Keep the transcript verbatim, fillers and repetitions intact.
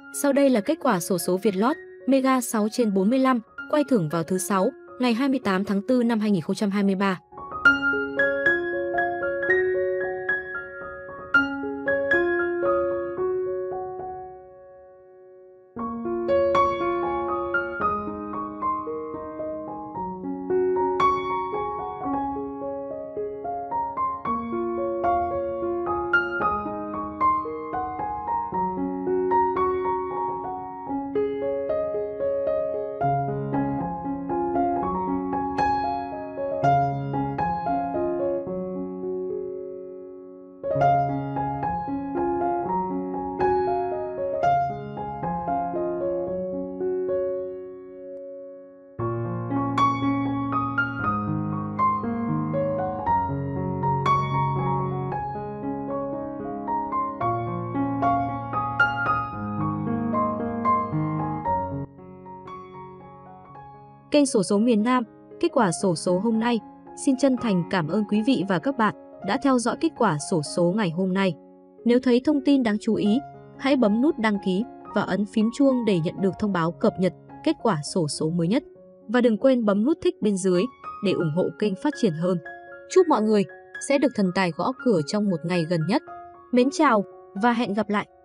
Sau đây là kết quả xổ số Vietlott Mega sáu trên bốn mươi lăm quay thưởng vào thứ sáu, ngày hai mươi tám tháng tư năm hai nghìn không trăm hai mươi ba. Kênh xổ số miền Nam, kết quả xổ số hôm nay. Xin chân thành cảm ơn quý vị và các bạn đã theo dõi kết quả xổ số ngày hôm nay. Nếu thấy thông tin đáng chú ý, hãy bấm nút đăng ký và ấn phím chuông để nhận được thông báo cập nhật kết quả xổ số mới nhất. Và đừng quên bấm nút thích bên dưới để ủng hộ kênh phát triển hơn. Chúc mọi người sẽ được thần tài gõ cửa trong một ngày gần nhất. Mến chào và hẹn gặp lại!